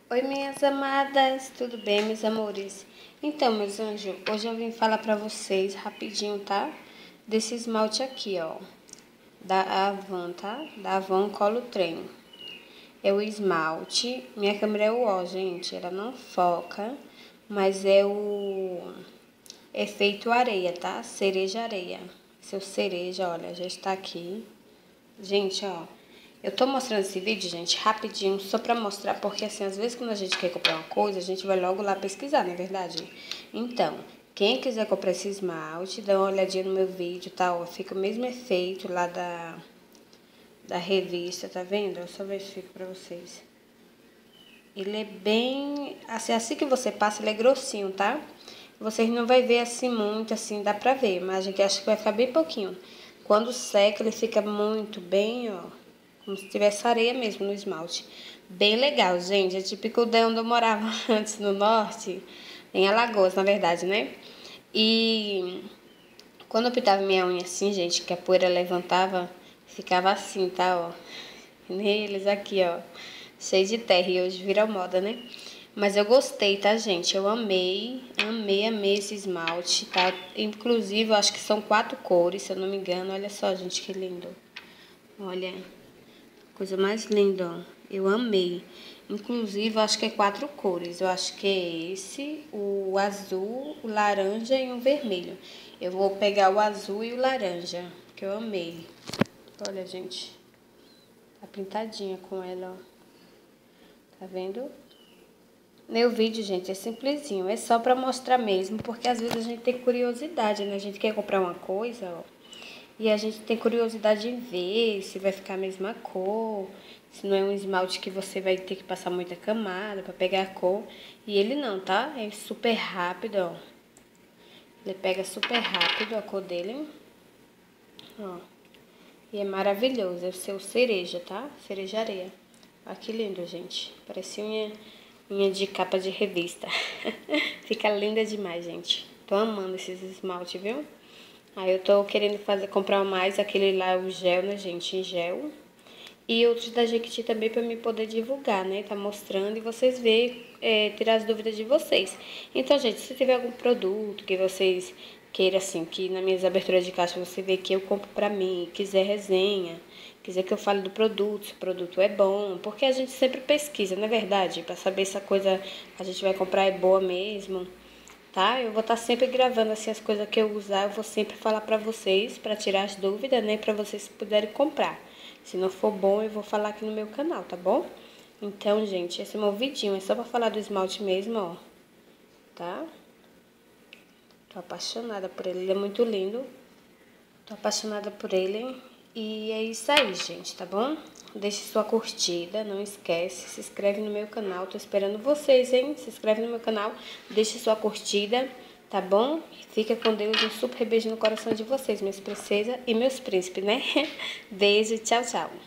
Oi, minhas amadas, tudo bem, meus amores? Então, meus anjos, hoje eu vim falar pra vocês rapidinho, tá? Desse esmalte aqui, ó, da Avon, tá? Da Avon Colo Trem. É o esmalte, minha câmera é o ó, gente, ela não foca, mas é o efeito areia, tá? Cereja areia. Seu cereja, olha, já está aqui. Gente, ó, eu tô mostrando esse vídeo, gente, rapidinho, só pra mostrar, porque assim, às vezes quando a gente quer comprar uma coisa, a gente vai logo lá pesquisar, não é verdade? Então, quem quiser comprar esse esmalte, dá uma olhadinha no meu vídeo, tá? Ó, fica o mesmo efeito lá da revista, tá vendo? Eu só verifico pra vocês. Ele é bem, assim que você passa, ele é grossinho, tá? Vocês não vai ver assim muito, assim, dá pra ver, mas a gente acha que vai ficar bem pouquinho. Quando seca, ele fica muito bem, ó, como se tivesse areia mesmo no esmalte. Bem legal, gente. É típico de onde eu morava antes, no norte, em Alagoas, na verdade, né? E quando eu pintava minha unha assim, gente, que a poeira levantava, ficava assim, tá, ó. Neles aqui, ó. Cheio de terra. E hoje vira moda, né? Mas eu gostei, tá, gente? Eu amei, amei esse esmalte, tá? Inclusive, eu acho que são 4 cores, se eu não me engano. Olha só, gente, que lindo. Olha, coisa mais linda, ó. Eu amei. Inclusive, eu acho que é 4 cores. Eu acho que é esse, o azul, o laranja e o vermelho. Eu vou pegar o azul e o laranja, que eu amei. Olha, gente. Tá pintadinha com ela, ó. Tá vendo? Meu vídeo, gente, é simplesinho. É só pra mostrar mesmo, porque às vezes a gente tem curiosidade, né? A gente quer comprar uma coisa, ó. E a gente tem curiosidade em ver se vai ficar a mesma cor, se não é um esmalte que você vai ter que passar muita camada pra pegar a cor. E ele não, tá? É super rápido, ó. Ele pega super rápido a cor dele, ó. E é maravilhoso, é o seu cereja, tá? Cereja areia. Olha que lindo, gente. Parece unha de capa de revista. Fica linda demais, gente. Tô amando esses esmalte, viu? Aí eu tô querendo comprar mais aquele lá, o gel, né, gente? Em gel. E outros da Jequiti também pra me poder divulgar, né? Tá mostrando e vocês verem, tirar as dúvidas de vocês. Então, gente, se tiver algum produto que vocês queiram, assim, que nas minhas aberturas de caixa você vê que eu compro pra mim, quiser resenha, quiser que eu fale do produto, se o produto é bom, porque a gente sempre pesquisa, não é verdade? Pra saber se a coisa que a gente vai comprar é boa mesmo, tá? Eu vou estar sempre gravando, assim, as coisas que eu usar, eu vou sempre falar pra vocês, pra tirar as dúvidas, né? Pra vocês puderem comprar. Se não for bom, eu vou falar aqui no meu canal, tá bom? Então, gente, esse é meu vidinho, é só pra falar do esmalte mesmo, ó. Tá? Tô apaixonada por ele, ele é muito lindo. Tô apaixonada por ele. E é isso aí, gente, tá bom? Deixe sua curtida, não esquece. Se inscreve no meu canal, tô esperando vocês, hein? Se inscreve no meu canal, deixe sua curtida, tá bom? Fica com Deus, um super beijo no coração de vocês, minhas princesas e meus príncipes, né? Beijo, tchau, tchau.